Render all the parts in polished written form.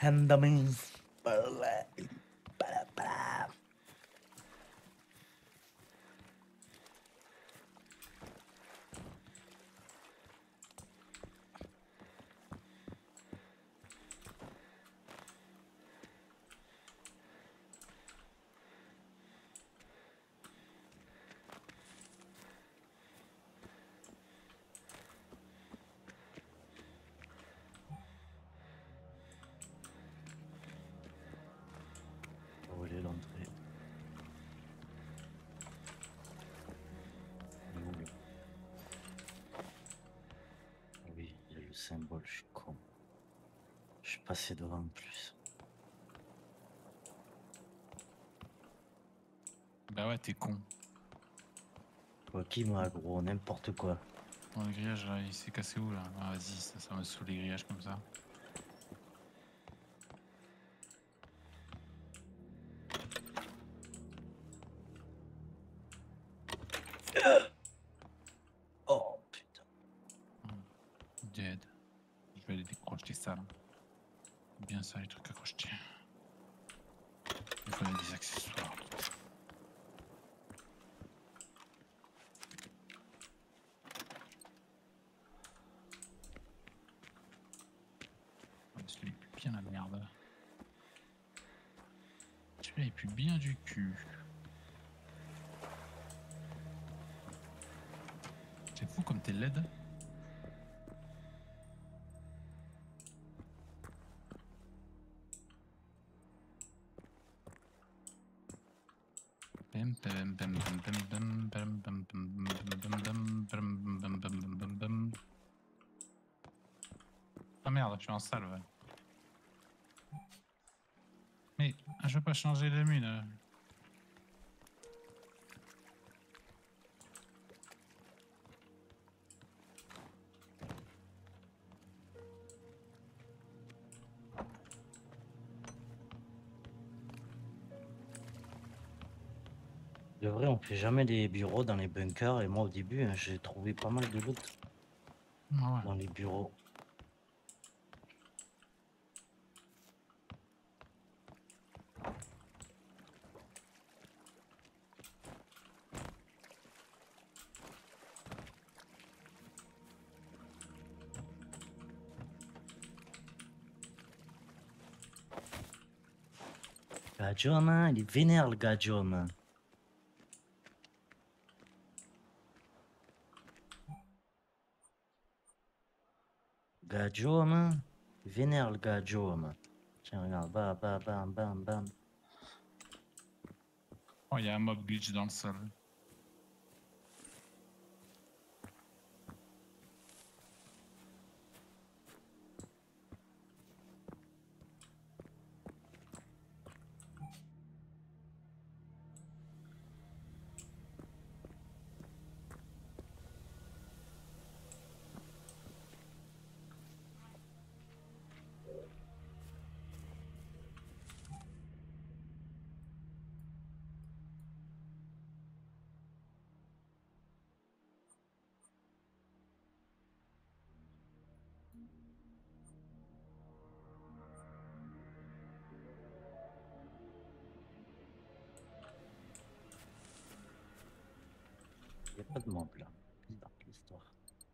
Randomins. Où est l'entrée? Oui, il y a le symbole, je suis con. Je suis passé devant en plus. Bah ouais, t'es con. Quoi, qui m'a gros, n'importe quoi. Bon, le grillage, là, il s'est cassé où, là? Ah, vas-y, ça me saoule les grillages comme ça. Oh putain. Dead. Je vais aller décrocher ça, là. Bien ça, les trucs à crocheter. Il fallait des accessoires. Celui-là, il pue bien la merde. Celui-là, il pue bien du cul. C'est fou comme t'es laide. Ah merde, je suis en salve. Mais je veux pas changer les mines. De vrai, on fait jamais des bureaux dans les bunkers. Et moi, au début, hein, j'ai trouvé pas mal de loot Ah ouais. dans les bureaux. Gadgeon, hein, il est vénère, le Gadgeon. Hein. Gadgeon, hein, il est vénère, le Gadgeon. Tiens, regarde, bam, bam, bam, bam, bam. Oh, il y a un mob glitch dans le sol. Il n'y a pas de mob là. Bizarre l'histoire.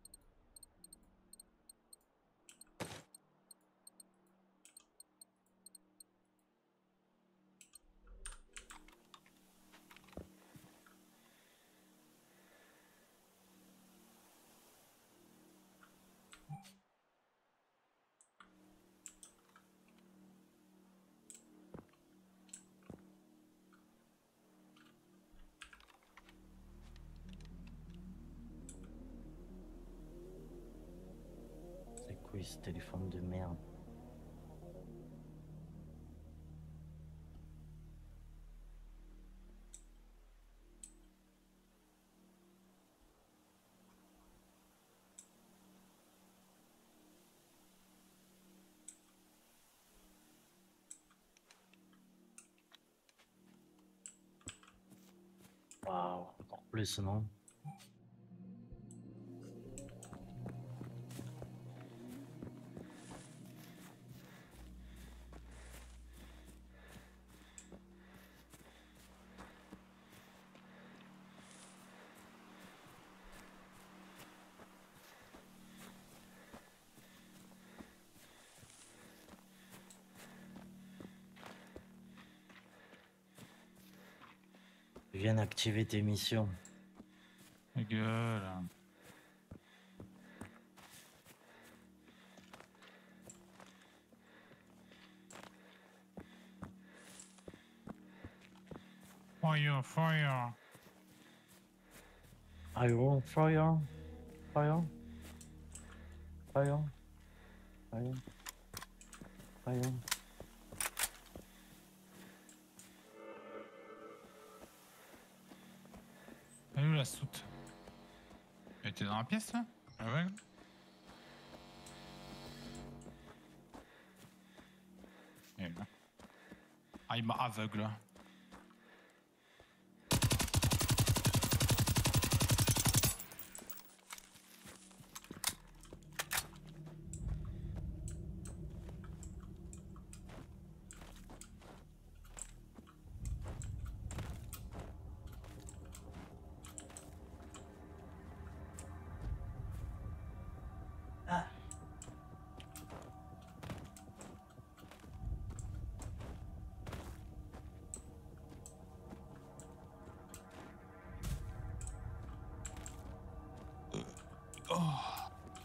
C'est quoi ce téléphone de merde? Waouh, encore plus, non? Tu viens d'activer tes missions. Ta gueule. Fire, fire. Iron, fire, fire, fire, fire, fire. Elle est où la soute? Elle était dans la pièce là? Aveugle? Elle est là. Ah, il m'a aveugle là. Oh.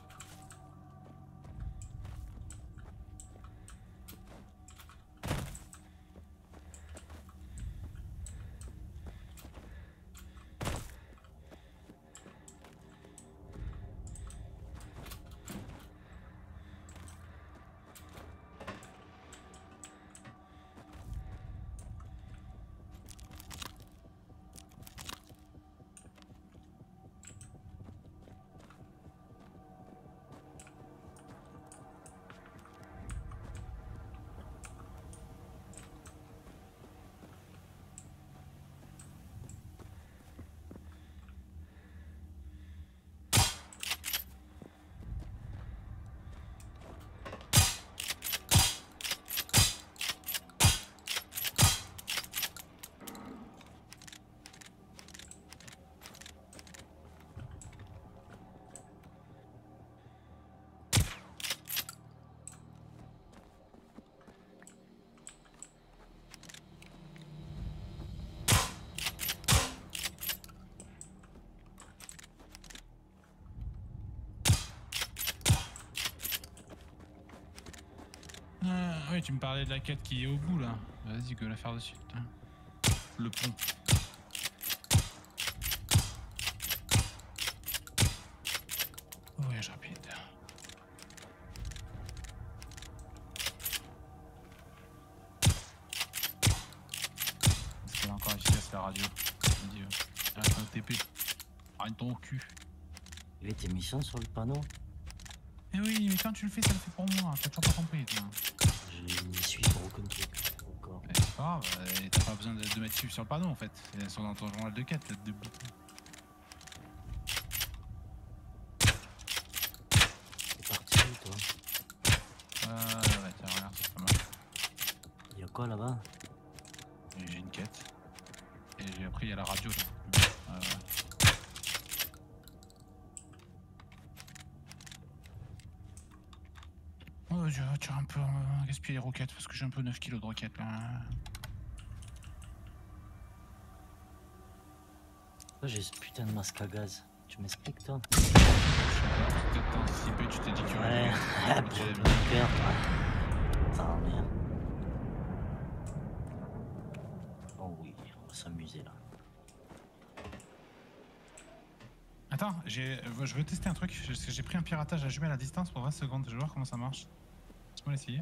Oui, tu me parlais de la quête qui est au bout là. Vas-y, go la faire de suite. Hein. Le pont. Voyage rapide. Est-ce qu'elle est encore efficace la radio? Je me dis, arrête un TP. Arrête ton cul. Il y avait tes missions sur le panneau? Eh oui, mais quand tu le fais, ça le fait pour moi. T'as toujours pas compris, toi. Je n'y suis pour aucun truc. Encore. Mais c'est pas grave, t'as pas besoin de mettre sur le panneau en fait. Elles sont dans ton journal de quête, de bout. C'est parti, toi. Ouais, tiens, regarde, c'est pas mal. Il y a quoi là-bas? J'ai une quête. Et après, il y a la radio là. Oh, je vais un peu gaspiller les roquettes parce que j'ai un peu 9 kilos de roquettes là. Pourquoi j'ai ce putain de masque à gaz? Tu m'expliques, toi? Peut-être t'as anticipé, tu t'es dit qu'il y aurait Ouais, des- pour le cœur. Putain, merde. Oh oui, on va s'amuser là. Attends, je veux tester un truc. J'ai pris un piratage à jumelle à distance pour 20 secondes. Je vais voir comment ça marche. Laisse-moi l'essayer.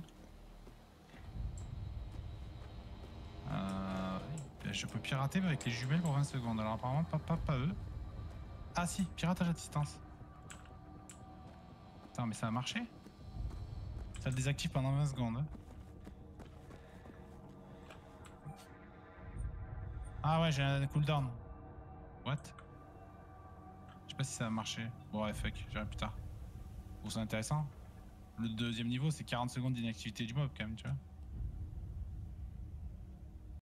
Je peux pirater avec les jumelles pour 20 secondes. Alors apparemment, pas eux. Ah si, piratage à distance. Attends, mais ça a marché? Ça le désactive pendant 20 secondes. Hein. Ah ouais, j'ai un cooldown. What? Je sais pas si ça a marché. Bon ouais, fuck, j'irai plus tard. Bon, c'est intéressant. Le deuxième niveau, c'est 40 secondes d'inactivité du mob quand même, tu vois.